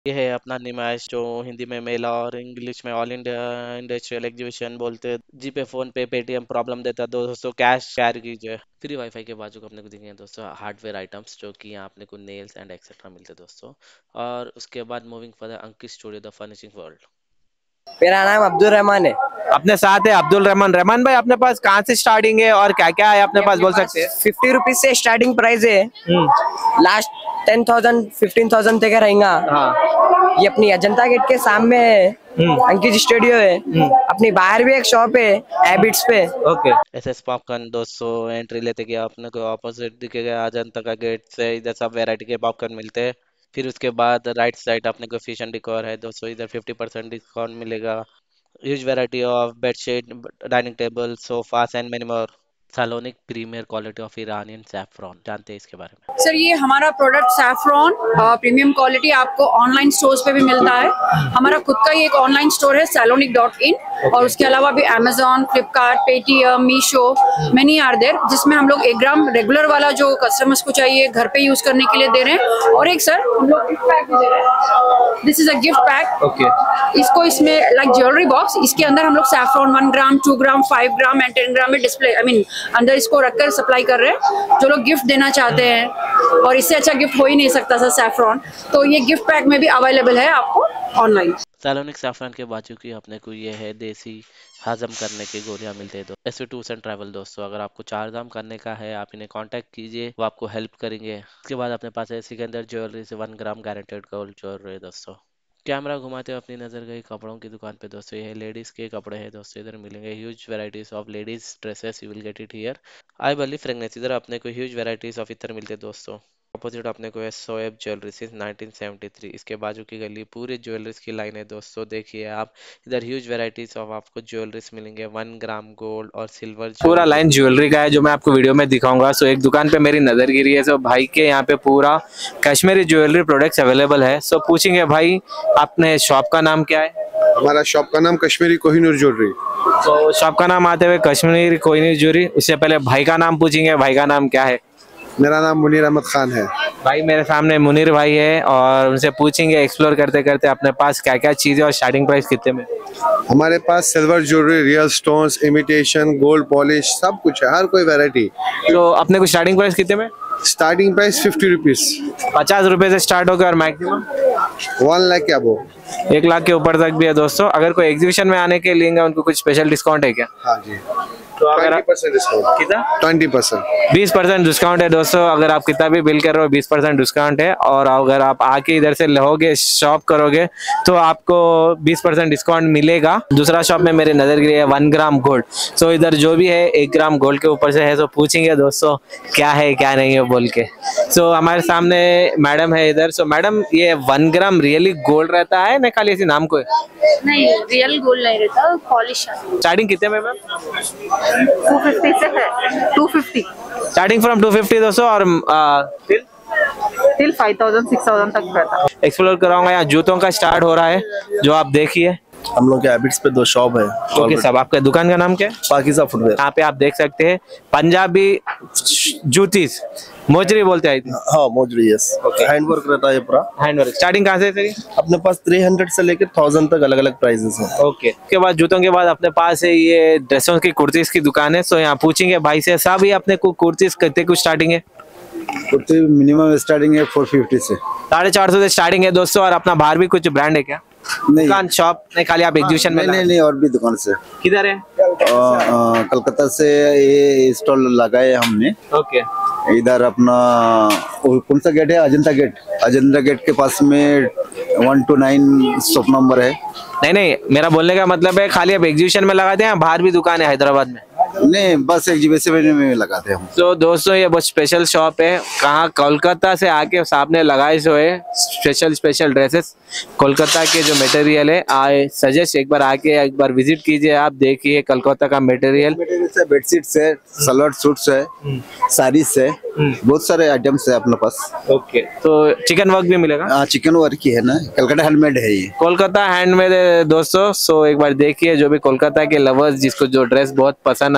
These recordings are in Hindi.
ये है अपना नुमाइश जो हिंदी में मेला और इंग्लिश में ऑल इंडिया इंडस्ट्रियल एग्जीबिशन बोलते हैं। GPay PhonePe Paytm problem देता है दोस्तों, कैश कैरी कीजिए। फ्री वाईफाई के बाजू को अपने को दिखेंगे दोस्तों हार्डवेयर आइटम्स, जो कि यहाँ अपने को नेल्स एंड एक्सेट्रा मिलते हैं दोस्तों। और उसके बाद moving further Ankit studio the furnishing world. मेरा नाम अब्दुल रहमान है। अपने साथ है अब्दुल रहमान। रहमान भाई, अपने पास कहाँ से स्टार्टिंग है और क्या क्या है अपने पास, बोल सकते हैं? 50 रुपीज से स्टार्टिंग प्राइस है। लास्ट 10,000 15,000 तक रहेगा। हाँ। ये अपनी अजंता गेट के सामने है, अंकित स्टूडियो है। अपनी बाहर भी एक शॉप है हैबिट्स पे। ओके। एसएस पॉपकॉर्न दोस्तों एंट्री लेते कि आपने को ऑपोजिट दिखेगा अजंता का गेट से, इधर सब वैरायटी के पॉपकॉर्न मिलते हैं। फिर उसके बाद राइट साइड अपने को फिश एंड डिकोर है दोस्तों, इधर 50% डिस्काउंट मिलेगा। Huge variety of bedsheet, dining table, sofas and many more. Salonic premier quality of Iranian saffron, जानते हैं इसके बारे में? सर ये हमारा प्रोडक्ट सैफरॉन प्रीमियम क्वालिटी आपको ऑनलाइन स्टोर्स पे भी मिलता है। हमारा खुद का ही एक ऑनलाइन स्टोर है salonic.in, और उसके अलावा भी Amazon, Flipkart, Paytm, Meesho, many are there, जिसमें हम लोग 1 ग्राम रेगुलर वाला जो कस्टमर्स को चाहिए घर पे यूज करने के लिए दे रहे हैं। और एक सर हम लोग गिफ्ट पैक भी दे रहे हैं। This is a gift pack. Okay. इसको इसमें लाइक ज्वेलरी बॉक्स, इसके अंदर हम लोग saffron 1 gram, 2 gram, 5 gram and 10 ग्राम में डिस्प्ले अंदर इसको रखकर सप्लाई कर रहे हैं। जो लोग गिफ्ट देना चाहते हैं, और इससे अच्छा गिफ्ट हो ही नहीं सकता सर सैफरॉन, तो ये गिफ्ट पैक में भी अवेलेबल है आपको ऑनलाइन। सैलोनिक सैफरन के बाजू की अपने को ये है देसी हजम करने की गोलियां मिलते हैं। एसवी टूर्स एंड ट्रैवल दोस्तों, अगर आपको 4 धाम करने का है आप इन्हें कांटेक्ट कीजिए, वो आपको हेल्प करेंगे। उसके बाद अपने पास है सिकंदर ज्वेलरी से 1 ग्राम गारंटेड गोल्ड ज्वेलरी दोस्तों। कैमरा घुमाते हुए अपनी नजर गई कपड़ों की दुकान पे दोस्तों, ये लेडीज के कपड़े हैं दोस्तों। इधर मिलेंगे huge varieties of ladies dresses, you will get it here. आई बली फ्रेगनेंस, इधर अपने को ह्यूज वैरायटीज ऑफ इतर मिलते हैं दोस्तों। अपोजिट अपने को है सोएब ज्वेलरी सिंस 1973, इसके बाजू की गली पूरी ज्वेलरीज की लाइन है दोस्तों। देखिए आप इधर ह्यूज वैरायटीज ऑफ आपको ज्वेलरीज मिलेंगे, 1 ग्राम गोल्ड और सिल्वर। पूरा लाइन ज्वेलरी का है जो मैं आपको वीडियो में दिखाऊंगा। सो एक दुकान पे मेरी नजर गिरी है, सो भाई के यहाँ पे पूरा कश्मीरी ज्वेलरी प्रोडक्ट्स अवेलेबल है। सो पूछेंगे भाई अपने शॉप का नाम क्या है? हमारा शॉप का नाम कश्मीरी कोहिनूर ज्वेलरी। तो शॉप का नाम आते हुए कश्मीरी कोहिनूर ज्वेलरी। उससे पहले भाई का नाम पूछेंगे, भाई का नाम क्या है? मेरा नाम मुनीर अहमद खान है। भाई मेरे सामने मुनीर भाई है, और उनसे पूछेंगे एक्सप्लोर करते करते अपने पास क्या क्या चीजें और स्टार्टिंग प्राइस कितने में। हमारे पास silver jewellery, real stones, imitation, gold polish, सब कुछ है, हर कोई वैरायटी। तो अपने को स्टार्टिंग प्राइस कितने में? स्टार्टिंग प्राइस 50 रुपीज, 50 रुपए से स्टार्ट होकर और मैक्सिमम 1 लाख क्या वो 1 लाख के ऊपर तक भी है दोस्तों। अगर कोई एग्जीबिशन में आने के लिए उनको कुछ स्पेशल डिस्काउंट है क्या? हाँ जी, तो अगर 20% डिस्काउंट। कितना? 20%। 20% डिस्काउंट है दोस्तों। अगर आप कितना भी बिल कर रहे हो 20% डिस्काउंट है, और अगर आप आके इधर से लोगे शॉप करोगे तो आपको 20% डिस्काउंट मिलेगा। दूसरा शॉप में मेरे नजर गिरी है 1 ग्राम गोल्ड। सो इधर जो भी है 1 ग्राम गोल्ड के ऊपर से है। तो पूछेंगे दोस्तों क्या है क्या नहीं है बोल के। सो हमारे सामने मैडम है इधर। सो मैडम, ये 1 ग्राम रियली गोल्ड रहता है ना खाली ऐसी नाम को है? नहीं, रियल गोल्ड नहीं रहता, पॉलिश है। स्टार्टिंग कितने में मैम? 250 से है, 250 स्टार्टिंग फ्रॉम 250 दोस्तों, और टिल 5,000 6,000 तक रहता है। एक्सप्लोर कराऊंगा। यहाँ जूतों का स्टार्ट हो रहा है जो आप देखिए। हम लोग के हैबिट्स पे 2 शॉप है। ओके सब, आपका दुकान का नाम क्या है? पाकिज़ा फुटवेयर। यहाँ पे आप देख सकते हैं पंजाबी जूतीस, मोजरी बोलते हैं। हाँ मोजरी, यस। हैंडवर्क रहता है ये पूरा। हैंडवर्क। स्टार्टिंग कहाँ से है? अपने पास 300 से लेकर 1000 तक अलग अलग प्राइसेस हैं। ओके। उसके बाद जूतों के बाद अपने पास है ये ड्रेसों की कुर्तीज की दुकान है। सो यहाँ पूछेंगे भाई से, सब ही अपने को कुर्तीज कितने कुछ स्टार्टिंग है? कुर्ती मिनिमम स्टार्टिंग है 450 से, 450 से स्टार्टिंग है दोस्तों। और अपना बाहर भी कुछ ब्रांड है क्या? नहीं दुकान शॉप नहीं, खाली आप एग्जीबिशन में? नहीं, और भी दुकान से। किधर है? कलकत्ता से ये स्टॉल लगाए हमने। ओके। इधर अपना कौन सा गेट है? अजंता गेट। अजंता गेट के पास में 1 to 9 शॉप नंबर है। नहीं, मेरा बोलने का मतलब है खाली आप एग्जीबिशन में लगाते हैं, बाहर भी दुकान है हैदराबाद में? नहीं, बस एग्जीबिशन में लगाते हैं। तो दोस्तों ये बहुत स्पेशल शॉप है। कहाँ? कोलकाता से आके सामने लगाए जो है स्पेशल ड्रेसेस, कोलकाता के जो मटेरियल है। आई सजेस्ट एक बार आके एक बार विजिट कीजिए, आप देखिए कोलकाता का मटेरियल। बेडशीट है, सलवार सूट्स है, साड़ीज है, बहुत सारे आइटम्स है अपने पास। ओके। तो चिकन वर्क भी मिलेगा? हाँ, चिकन वर्क ही है ना, कोलकाता हैंडमेड है ये। कोलकाता हैंडमेड है दोस्तों। सो एक बार देखिए, जो भी कोलकाता के लवर्स जिसको जो ड्रेस बहुत पसंद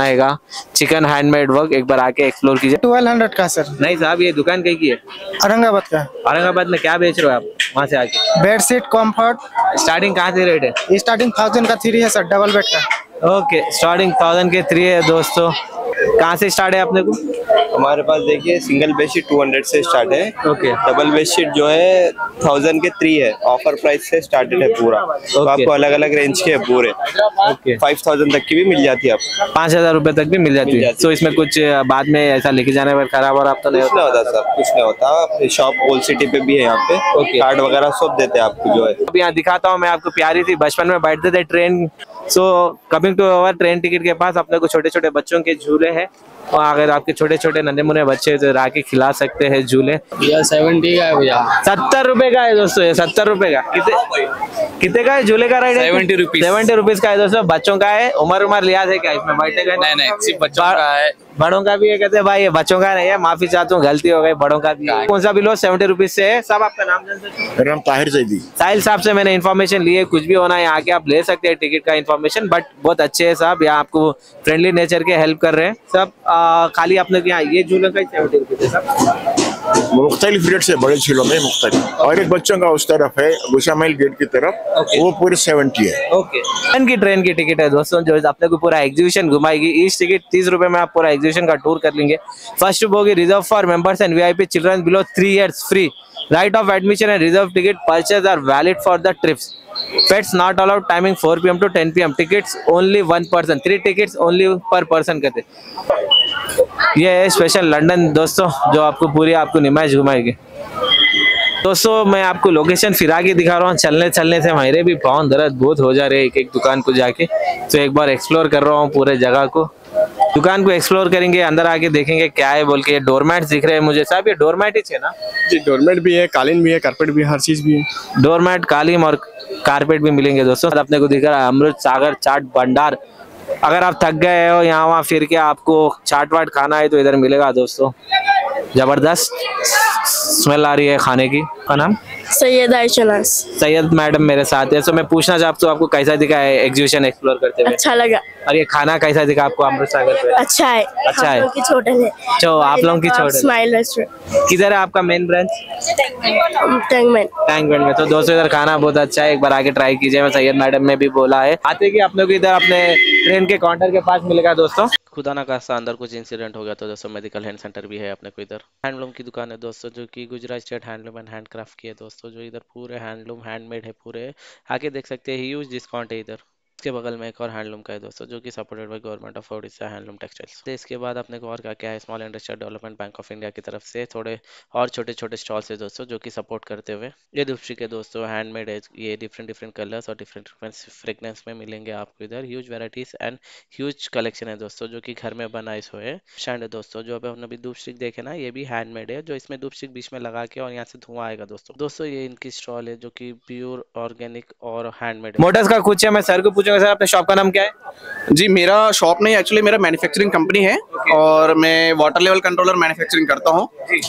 बनाएगा चिकन हैंडमेड वर्क, एक बार आके एक्सप्लोर कीजिए। 1200 का सर। नहीं साहब, ये दुकान कहीं की है? औरंगाबाद का। औरंगाबाद में क्या बेच रहे हो आप वहाँ से आके? Bedsheet comfort. स्टार्टिंग कहाँ से रेट है? स्टार्टिंग 1000 का 3 है सर, डबल बेड का। ओके, स्टार्टिंग 1000 के 3 है दोस्तों। कहाँ से स्टार्ट है अपने को? हमारे पास देखिए सिंगल बेडशीट 200 से स्टार्ट है। ओके। डबल बेडशीट जो है 1000 के 3 है, ऑफर प्राइस से स्टार्टेड है पूरा। तो आपको अलग अलग रेंज के है पूरे। ओके। 5000 तक की भी मिल जाती है आपको। 5000 रुपए तक भी मिल जाती है। तो इसमें कुछ बाद में ऐसा लेके जाने पर खराब और आप तो कुछ नहीं होता सर, कुछ नहीं होता। अपनी शॉप ओल्ड सिटी पे भी है यहाँ पे। कार्ड वगैरह सब देते हैं आपको जो है। अब यहाँ दिखाता हूँ मैं आपको, प्यारी थी, बचपन में बैठते थे train. So coming to our train ticket के पास अपने को छोटे छोटे बच्चों के झूले हैं, और अगर आपके छोटे छोटे नन्हे मुन्ने बच्चे तो राके खिला सकते हैं झूले। भैया 70 का है भैया। 70 रुपए का है दोस्तों, ये 70 रुपए का। कितने का है झूले का राइड? 70 रुपीज। 70 रुपीज का है दोस्तों। बच्चों का है। उम्र लिहाज है क्या इसमें बैठने का? नहीं, सिर्फ बच्चों का है। बड़ों का भी है? कहते हैं भाई ये बच्चों का नहीं है, माफी चाहता हूँ, गलती हो गई, बड़ों का भी है। कौन सा भी लो 70 रुपीज से है। साहब आपका नाम जान सकते हैं? मेरा नाम ताहिर जैदी। साहिल साहब से मैंने इन्फॉर्मेशन ली है, कुछ भी होना है यहाँ के आप ले सकते हैं टिकट का इन्फॉर्मेशन, बट बहुत अच्छे है साहब, यहाँ आपको फ्रेंडली नेचर के हेल्प कर रहे हैं सब। खाली अपने यहाँ ये झूले का 70 रुपये साहब। मुख्तलिफ रेट से बड़े झीलों में मुख्तलिफ, और एक बच्चों का उस तरफ है गुशामाइल गेट की तरफ, वो पूरी 70 है। ओके। ट्रेन की टिकट है दोस्तों, जो अपने को पूरा एग्जीबिशन घुमाएगी। इस टिकट 30 रुपए में आप पूरा एग्जीबिशन का टूर कर लेंगे। First bogie reserve for members and VIP children below 3 years free. Right of admission and reserve ticket purchase are valid for the trips. Pets not allowed. Timing 4 PM to 10 PM. Tickets only 1 person. 3 tickets only per person कहते। ये है स्पेशल लंदन दोस्तों, जो आपको पूरी आपको नुमाइश घुमाएगी। दोस्तों मैं आपको लोकेशन फिरा के दिखा रहा हूँ। चलने से हमारे भी पाँव दर्द बहुत हो जा रहे हैं एक दुकान को जाके। तो एक बार एक्सप्लोर कर रहा हूँ पूरे जगह को। दुकान को एक्सप्लोर करेंगे, अंदर आके देखेंगे क्या है बोल के। डोरमैट दिख रहे हैं मुझे। साहब ये डोरमैट ही है ना? जी, डोरमैट भी है, कालीन भी है, कारपेट भी है, हर चीज भी है। डोरमैट, कालीन और कारपेट भी मिलेंगे दोस्तों। अपने को दिख रहा है अमृत सागर चाट भंडार। अगर आप थक गए हो यहाँ वहाँ फिर के आपको चाट वाट खाना है तो इधर मिलेगा दोस्तों। जबरदस्त स्मेल आ रही है खाने की। का नाम? सैयद आयशनाज। सैयद मैडम मेरे साथ है। तो मैं पूछना चाहता हूँ आपको कैसा दिखा है एग्जीबिशन एक्सप्लोर करते हुए? अच्छा लगा। और ये खाना कैसा दिखा आपको अमृत सागर पे? अच्छा है। अच्छा है। आप लोग की होटल है। जो आप लोगों की छोटे स्माइल रेस्टोरेंट। किधर है आपका मेन ब्रांच? टैंकमेंट में। तो दोस्तों इधर खाना बहुत अच्छा है, एक बार आके ट्राई कीजिए। मैं सैयद मैडम ने भी बोला है आते कि आप लोग इधर अपने ट्रेन के काउंटर के पास मिलेगा दोस्तों। खुदा ना खास्ता अंदर कुछ इंसिडेंट हो गया तो दोस्तों मेडिकल हैंड सेंटर भी है अपने को इधर। हैंडलूम की दुकान है दोस्तों, जो कि Gujarat state handloom and handcraft की है दोस्तों। जो इधर पूरे हैंडलूम हैंडमेड है पूरे। आके देख सकते हैं, ह्यूज डिस्काउंट है इधर। इसके बगल में एक और हैंडलूम का है दोस्तों, जो कि supported by government of Odisha handloom textiles. इसके बाद अपने को और क्या है, small industrial development bank of India की तरफ से थोड़े और छोटे छोटे स्टॉल्स है दोस्तों, जो कि सपोर्ट करते हुए। ये लिपस्टिक है दोस्तों, हैंडमेड है। ये डिफरेंट कलर्स और डिफरेंट फ्रेगनेंस में मिलेंगे आपको इधर। Huge varieties and huge collection है दोस्तों, जो कि घर में बनाए हुए है। स्टैंड है दोस्तों, जो अपने अभी धूप स्टिक देखे ना, ये भी हैंडमेड है। जो इसमें धूप स्टिक बीच में लगा के और यहाँ से धुआं आएगा दोस्तों। ये इनकी स्टॉल है, जो कि प्योर ऑर्गेनिक और हैंडमेड है। मोटर्स का कुछ है, मैं सर को पूछूंगा। सर अपने शॉप का नाम क्या है? जी, मेरा शॉप नहीं, एक्चुअली मेरा मैन्युफैक्चरिंग कंपनी है और मैं वाटर लेवल कंट्रोलर मैन्युफैक्चरिंग करता हूँ।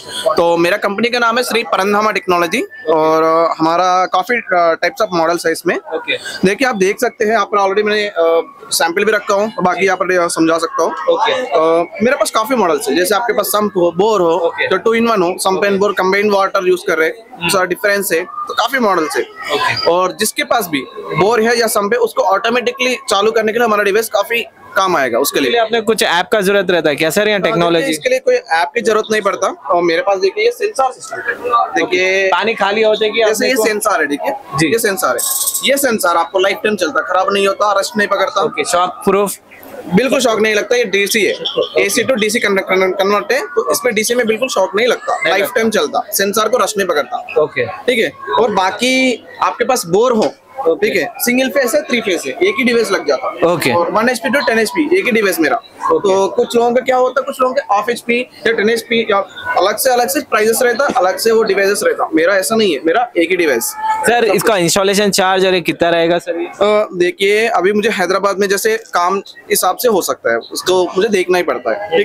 तो मेरा कंपनी का नाम है श्री परंधामा टेक्नोलॉजी, और हमारा काफी टाइप्स ऑफ मॉडल्स है इसमें। देखिए आप देख सकते हैं, यहाँ पर ऑलरेडी मैंने सैंपल भी रखा हूँ, बाकी यहाँ पर समझा सकता हूँ। मेरे पास काफी मॉडल्स है, जैसे आपके पास सम्प हो, बोर हो, तो 2-in-1 हो, sump and bore combined water use कर रहे हैं, डिफरेंस है। तो काफी मॉडल्स है, और जिसके पास भी बोर है या सम्प है, उसको ऑटोमेटिकली चालू करने के लिए हमारा डिवाइस काफी काम आएगा। उसके लिए आपने कुछ ऐप का जरूरत रहता है क्या सर, या टेक्नोलॉजी? इसके लिए कोई ऐप की जरूरत नहीं पड़ता। और मेरे पास देखिए ये सेंसर सिस्टम है। देखिए पानी खाली होते कि जैसे ये सेंसर है, देखिए ये सेंसर है। ये सेंसर आपको लाइफ टाइम चलता, खराब नहीं होता, रस्ट नहीं पकड़ता। शॉक प्रूफ, बिल्कुल शॉक नहीं लगता। ये डीसी है, एसी टू डीसी कन्वर्ट है, तो इसमें डीसी में बिल्कुल शॉक नहीं लगता, लाइफ टाइम चलता, सेंसर को रश नहीं पकड़ता। ओके, ठीक है। और बाकी आपके पास बोर हो, ठीक है, सिंगल फेस है, 3 फेस है, एक ही डिवाइस लग जाता है। ओके। और 1 HP to 10 HP एक ही डिवाइस मेरा। तो कुछ लोगों का क्या होता है, कुछ लोगों के ऑफ HP या 10 HP या अलग से प्राइसेस रहता, अलग से वो डिवाइसेस रहता। मेरा ऐसा नहीं है, मेरा एक ही डिवाइस। सर इसका इंस्टॉलेशन चार्ज और कितना रहेगा सर? देखिए अभी मुझे हैदराबाद में जैसे काम हिसाब से हो सकता है, उसको मुझे देखना ही पड़ता है, ठीक है।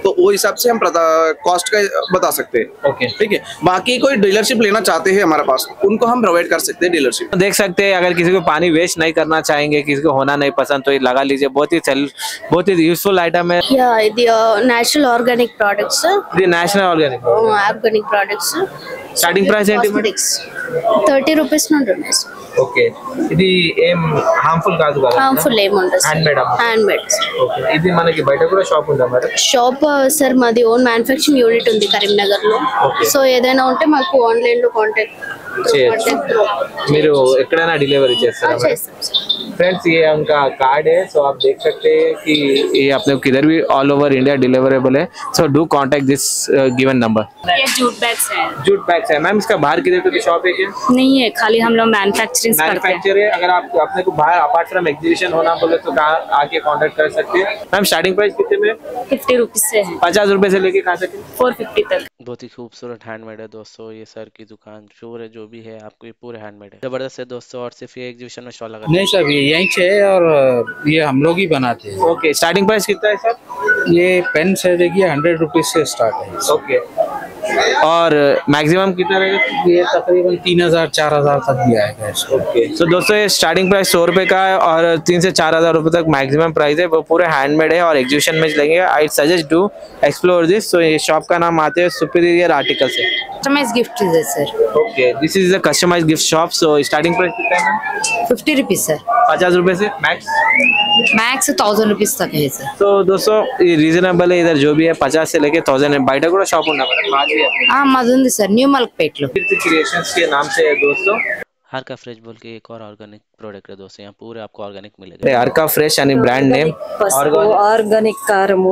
तो वो हिसाब से हम कॉस्ट का बता सकते हैं। ओके ठीक है, बाकी कोई डीलरशिप लेना चाहते हैं हमारे पास, उनको हम प्रोवाइड कर सकते हैं डीलरशिप। देख सकते हैं, अगर किसी को पानी वेस्ट नहीं करना चाहेंगे, किसी को होना नहीं पसंद, तो ये लगा लीजिए। बहुत ही यूजफुल आइटम है। ఇది నేచురల్ ఆర్గానిక్ ప్రొడక్ట్స్ ఇది national organic organic products starting price ఏంటి మేడం? 30 రూపీస్ నుండి ఉన్నాయి సార్. ఓకే, ఇది ఏం హార్మ్ఫుల్ కాదు కదా? హార్మ్ఫుల్ ఏముండదు సార్. Hand made. ఓకే, ఇది మనకి బయట కూడా షాప్ ఉందా మరి? షాప్ సార్ మాది ఓన్ మ్యానుఫ్యాక్చరింగ్ యూనిట్ ఉంది కరీంనగర్ లో. సో ఏదైనా ఉంటే మాకు ఆన్లైన్ లో కాంటాక్ట్ మీరు ఎక్కడైనా डिलीवरी చేస్తారా? फ्रेंड्स ये उनका कार्ड है, सो आप देख सकते हैं कि ये अपने किधर भी ऑल ओवर इंडिया डिलीवरेबल है। So do contact this given number. ये जूट बैग्स है। जूट बैग्स है मैम, इसका बाहर किधर कोई शॉप है क्या? नहीं है, खाली हम लोग मैन्युफैक्चरिंग करते हैं। है, अगर आप अपने को बाहर अपार्ट फ्रॉम एग्जीबिशन होना बोले तो आके कांटेक्ट कर सकते हैं। मैम स्टार्टिंग प्राइस कितने में? 50 रुपीज से है। 50 रुपए से लेके कहाँ तक? 450 तक। बहुत ही खूबसूरत हैंडमेड है दोस्तों, ये सर की दुकान शोर है, जो भी है आपको ये पूरे हैंडमेड है। जबरदस्त है दोस्तों, और सिर्फ ये एग्जीबिशन में स्टॉल लगा नहीं सर, ये यहीं से है और ये हम लोग ही बनाते हैं। ओके, स्टार्टिंग प्राइस कितना है सर? ये पेन से देखिए 100 रुपीज से स्टार्ट है। ओके, और मैक्सिमम कितना रहेगा? ये तकरीबन 3000-4000 तक भी आएगा इसको। ओके, सो दोस्तों ये स्टार्टिंग प्राइस 100 रुपए का है और 3 से 4000 रुपए तक मैक्सिमम प्राइस है। वो पूरे हैंडमेड है और एग्जीबिशन में लेंगे। I suggest do explore this. So ये शॉप का नाम आते हैं सुपीरियर आर्टिकल्स है। कस्टमाइज गिफ्ट है sir. Okay, this is a customize gift shop. So starting price कितना है? 50 रुपीज सर। 50 रुपए से मैक्स 1000 रुपीज तक है सर। तो दोस्तों ये रीजनेबल है, इधर जो भी है 50 से लेके 1000 है। बयట కూడా షాప్ ఉందా మేడం? మాది ఉంది సార్, న్యూ మల్క్పేట్లో। क्रिएशंस के नाम से है दोस्तों। हर का फ्रेश बोल के एक और ऑर्गेनिक प्रोडक्ट है दोस्तों, यहाँ पूरे आपको ऑर्गेनिक मिलेगा। हर का फ्रेश यानी ब्रांड नेम ఆర్గానిక్ కారము,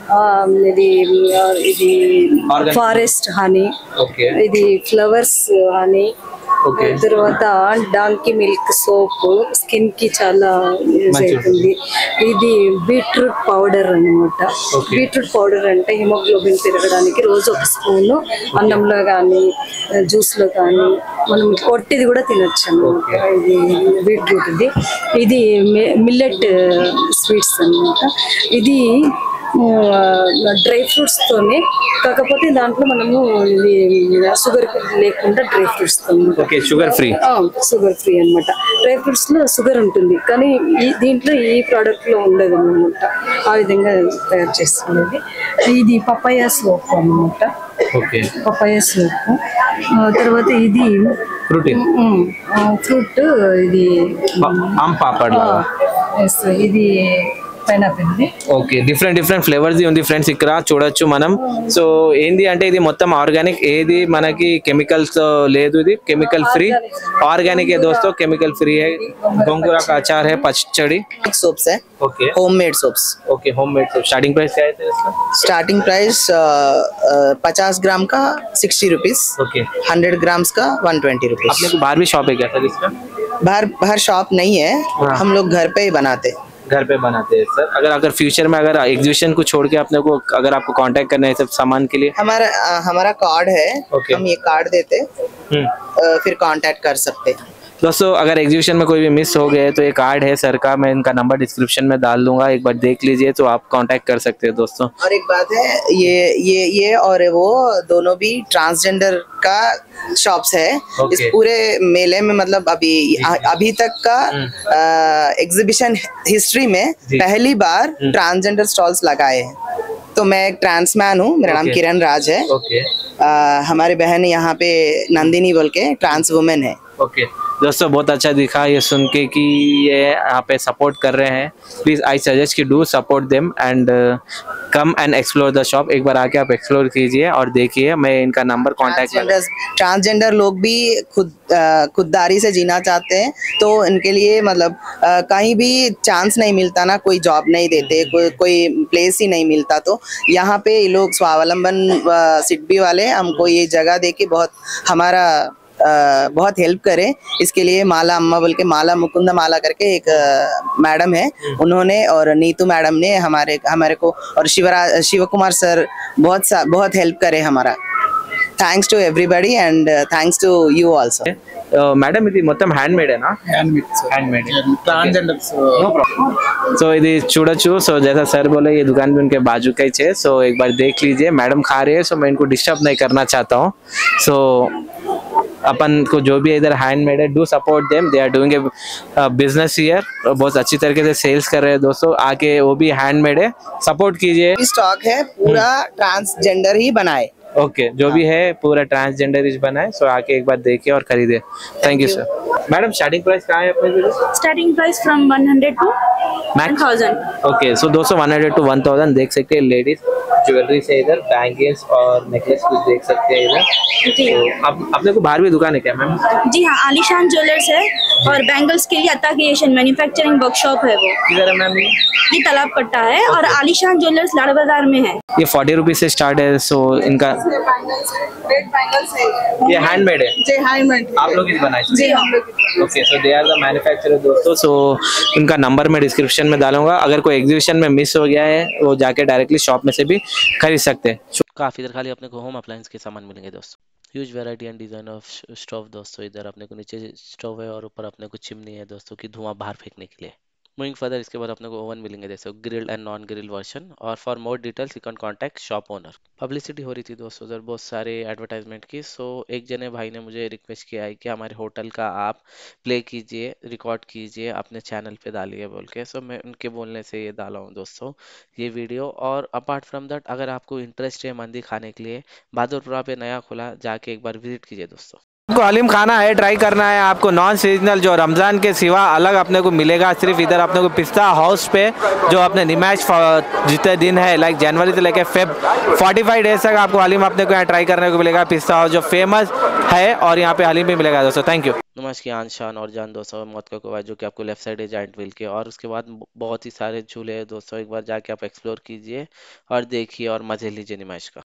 ఇది ఫారెస్ట్ హనీ, ఇది ఫ్లవర్స్ హనీ, తర్వాత డాంకీ మిల్క్ సోప్ స్కిన్ కి చాలా యూజ్ అవుతుంది. ఇది బీట్రూట్ పౌడర్ అన్నమాట. బీట్రూట్ పౌడర్ అంటే హిమోగ్లోబిన్ పెరగడానికి రోజు ఒక స్పూన్ అన్నంలో కానీ జ్యూస్ లో కానీ మనం కొట్టిది కూడా తినొచ్చు అన్నమాట. ఇది బీట్రూట్ ఇది మిల్లెట్ స్వీట్స్ అన్నమాట. ఇది డ్రై ఫ్రూట్స్ తోనే, కాకపోతే దాంట్లో మనము ఇది షుగర్ లేకుండా డ్రై ఫ్రూట్స్ తో, షుగర్ ఫ్రీ అన్నమాట. డ్రై ఫ్రూట్స్ లో షుగర్ ఉంటుంది, కానీ దీంట్లో ఈ ప్రోడక్ట్ లో ఉండదు అన్నమాట. ఆ విధంగా తయారు చేస్తున్నది. ఇది పపాయ సోప్ అన్నమాట. పపాయ సోప్ తర్వాత ఇది ఫ్రూట్, ఇది ఇది పైనాపిల్. ఓకే, డిఫరెంట్ ఫ్లేవర్స్ ఉంది ఫ్రెండ్స్ ఇక్కడ చూడొచ్చు మనం. సో ఏంది అంటే ఇది మొత్తం ఆర్గానిక్, ఏది మనకి కెమికల్స్ లేదు, ఇది కెమికల్ ఫ్రీ ऑर्गेनिक है दोस्तों, केमिकल फ्री है। गोंगूरा का अचार है, पचड़ी सोप्स है। Okay, homemade soaps. Okay, homemade soap. Starting price क्या है इसका? स्टार्टिंग प्राइस 50 ग्राम का 60 रुपीज। ओके, 100 ग्राम्स का 120 रुपीज। अपने को बाहर भी शॉप है क्या सर इसका? बाहर शॉप नहीं है, हम लोग घर पे ही बनाते हैं। घर पे बनाते हैं सर। अगर फ्यूचर में अगर एग्जीबिशन को छोड़ के अपने को अगर आपको कांटेक्ट करना है सब सामान के लिए, हमारा कार्ड है। हम ये कार्ड देते फिर कांटेक्ट कर सकते। दोस्तों अगर एग्जीबिशन में कोई भी मिस हो गए तो ये कार्ड है सर का, मैं इनका नंबर डिस्क्रिप्शन में डाल दूंगा, एक बार देख लीजिए तो आप कांटेक्ट कर सकते हैं दोस्तों। और एक बात है, ये और वो दोनों भी ट्रांसजेंडर का शॉप्स है। इस पूरे मेले में मतलब अभी तक का एग्जीबिशन हिस्ट्री में पहली बार ट्रांसजेंडर स्टॉल्स लगाए हैं। तो मैं एक ट्रांस मैन हूँ, मेरा नाम किरण राज है। हमारी बहन यहाँ पे नंदिनी बोल के ट्रांस वुमेन है। ओके दोस्तों, बहुत अच्छा दिखा ये सुन के कि ये यहाँ पे सपोर्ट कर रहे हैं। प्लीज आई सजेस्ट कि do support them and come and explore the shop. एक बार आके आप एक्सप्लोर कीजिए और देखिए। मैं इनका नंबर कांटेक्ट ट्रांसजेंडर लोग भी खुददारी से जीना चाहते हैं, तो इनके लिए मतलब कहीं भी चांस नहीं मिलता ना, कोई जॉब नहीं देते, कोई प्लेस ही नहीं मिलता, तो यहाँ पे ये लोग स्वावलंबन सिडबी वाले हमको ये जगह दे के बहुत हेल्प करे। इसके लिए माला अम्मा बोल के, माला मुकुंद माला करके एक मैडम है, उन्होंने और नीतू मैडम ने हमारे को और शिव कुमार सर बहुत हेल्प करे हमारा। Thanks to everybody and thanks to you also. Madam ఇది మొత్తం హ్యాండ్ మేడ్ ना handmade transgender no problem. So ఇది చూడొచ్చు। సో जैसा सर बोले ये दुकान भी उनके बाजू का ही है। सो एक बार देख लीजिए, मैडम खा रही है, सो मैं इनको डिस्टर्ब नहीं करना चाहता हूँ। सो अपन को जो भी इधर हैंड मेड है, do support them, they are doing a business here, बहुत अच्छी तरीके से सेल्स कर रहे हैं दोस्तों। आके वो भी हैंड मेड है, सपोर्ट कीजिए। स्टॉक है पूरा ट्रांसजेंडर ही बनाए। ओके, जो भी है पूरा ट्रांसजेंडर इज बना है। सो आके एक बार देखिए और खरीदे। Thank you sir. Madam starting price कहाँ है अपने? Starting price from 100 to 1000। Okay, so दोस्तों 100 to 1000 देख सकते हैं। लेडीज ज्वेलरी से इधर बैंगल्स और नेकलेस कुछ देख सकते हैं इधर। जी अब अपने को बाहर भी दुकान है क्या मैम? जी हाँ, आलीशान ज्वेलर्स है और बैंगल्स के लिए अत्ता क्रिएशन मैन्युफैक्चरिंग वर्कशॉप है वो। किधर है मैम? ये तालाब पट्टा है और आलीशान ज्वेलर्स लाड़ बाजार में है। ये 40 रुपीज से स्टार्ट है। सो इनका ये हैंडमेड है। जी हैंडमेड आप लोग ही बनाए? जी हम लोग। Okay, so they are the manufacturer दोस्तों। सो उनका नंबर मैं डिस्क्रिप्शन में डालूंगा। अगर कोई एग्जीबिशन में मिस हो गया है वो जाके डायरेक्टली शॉप में से भी खरीद सकते हैं। काफ़ी इधर खाली अपने को होम अप्लायंस के सामान मिलेंगे दोस्तों। Huge variety and design of stove दोस्तों। इधर अपने को नीचे स्टोव है और ऊपर अपने को चिमनी है दोस्तों की धुआं बाहर फेंकने के लिए। मूविंग फर्दर, इसके बाद अपने को ओवन मिलेंगे जैसे grilled and non grill version. और for more details you can contact shop owner. Publicity हो रही थी दोस्तों उधर बहुत सारे एडवर्टाइजमेंट की। सो एक जने भाई ने मुझे रिक्वेस्ट किया है कि हमारे होटल का आप प्ले कीजिए, रिकॉर्ड कीजिए, अपने चैनल पे डालिए बोल के। सो मैं उनके बोलने से ये डाला हूँ दोस्तों ये वीडियो। और अपार्ट फ्रॉम दैट, अगर आपको इंटरेस्ट है मंदी खाने के लिए, बहादुरपुरा पे नया खुला, जाके एक बार विजिट कीजिए दोस्तों। आपको हलीम खाना है, ट्राई करना है, आपको नॉन सीजनल जो रमज़ान के सिवा अलग अपने को मिलेगा सिर्फ इधर अपने को पिस्ता हाउस पे, जो अपने निमाश जितने दिन है लाइक जनवरी से लेकर फेब 45 डेज तक आपको हलीम अपने को यहाँ ट्राई करने को मिलेगा। पिस्ता हाउस जो फेमस है और यहाँ पे हलीम भी मिलेगा दोस्तों। Thank you. नुमाइश की आन शान और जान दोस्तों, मौत का कुआं जो कि आपको लेफ्ट साइड है जाइंट व्हील के। और उसके बाद बहुत ही सारे झूले हैं दोस्तों, एक बार जाके आप एक्सप्लोर कीजिए और देखिए और मजे लीजिए नुमाइश का।